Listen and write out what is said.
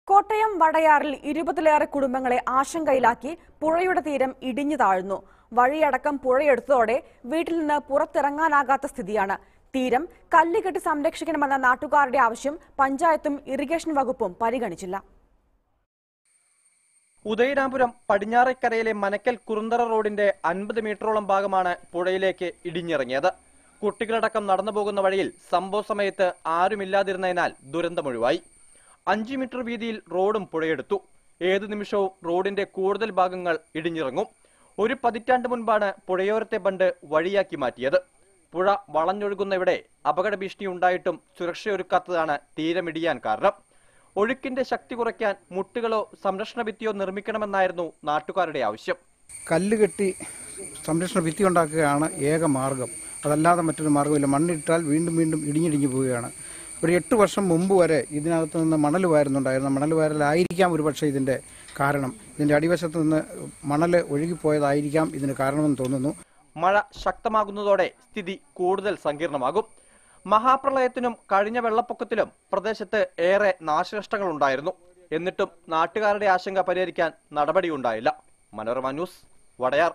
കോട്ടയം വടയാറിൽ 20-ലേറെ കുടുംബങ്ങളെ ആശങ്കയിലാക്കി പുഴയുടെ തീരം ഇടിഞ്ഞു താഴ്ന്നു. വഴിയടക്കം പുഴയെടുത്തതോടെ വീട്ടിൽ നിന്ന് പുറത്തിറങ്ങാനാകാത്ത സ്ഥിതിയാണ്. തീരം കല്ലുകെട്ടി സംരക്ഷിക്കണമെന്ന നാട്ടുകാരുടെ ആവശ്യം പഞ്ചായത്തും ഇറിഗേഷൻ വകുപ്പും പരിഗണിച്ചില്ല. ഉദയനാപുരം പടിഞ്ഞാറേക്കരയിലെ മനക്കൽ കുറുന്തറ റോഡിന്റെ 50 മീറ്ററോളം ഭാഗമാണ് പുഴയിലേക്ക് ഇടിഞ്ഞിറങ്ങിയത്. കുട്ടികളടക്കം നടന്നു പോകുന്ന വഴിയിൽ സംഭവ സമയത്ത് ആരുമില്ലാതിരുന്നതിനാൽ ദുരന്തമൊഴിവായി. 5 മീറ്റർ വീതിയിൽ റോഡും പുഴയെടുത്തു. ഏതു നിമിഷവും റോഡിന്റെ കൂടുതൽ ഭാഗങ്ങൾ ഇടിഞ്ഞിറങ്ങും. ഒരു പതിറ്റാണ്ട് മുൻപാണ് പുഴയോരത്തെ ബണ്ട് വഴിയാക്കി മാറ്റിയത്. പുഴ വളഞ്ഞൊഴുകുന്ന ഇവിടെ അപകട ഭീഷണി ഉണ്ടായിട്ടും സുരക്ഷയൊരുക്കാത്തതാണ് തീരമിടിയാൻ കാരണം. ഒഴുക്കിന്റെ ശക്തി കുറയ്ക്കാൻ മുട്ടുകളോ സംരക്ഷണ ഭിത്തിയോ നിർമ്മിക്കണമെന്നായിരുന്നു നാട്ടുകാരുടെ ആവശ്യം. കല്ലുകെട്ടി സംരക്ഷണ ഭിത്തി ഉണ്ടാക്കുകയാണ് ഏക മാർഗം. അതല്ലാതെ മറ്റൊരു മാർഗമില്ല. മണ്ണിട്ടാൽ വീണ്ടും വീണ്ടും ഇടിഞ്ഞിടിഞ്ഞു പോവുകയാണ്. ഒരു 8 വർഷം മുമ്പ് വരെ ഇതിനകത്ത് നിന്ന് മണൽ വാരുന്നുണ്ടായിരുന്നു. മണൽ വാരലായിരിക്കാം ഒരുപക്ഷെ ഇതിന്റെ കാരണം. ഇതിന്റെ അടിവശത്ത് നിന്ന് മണൽ ഒഴുകിപ്പോയതായിരിക്കാം ഇതിന് കാരണമെന്ന് തോന്നുന്നു. മഴ ശക്തമാകുന്നതോടെ സ്ഥിതി കൂടുതൽ സങ്കീർണമാകും. മഹാപ്രളയത്തിനും കഴിഞ്ഞ വെള്ളപ്പൊക്കത്തിലും പ്രദേശത്ത് ഏറെ നാശനഷ്ടങ്ങൾ ഉണ്ടായിരുന്നു. എന്നിട്ടും നാട്ടുകാരുടെ ആശങ്ക പരിഹരിക്കാൻ നടപടിയുണ്ടായില്ല. മനോരമ ന്യൂസ്, വടയാർ.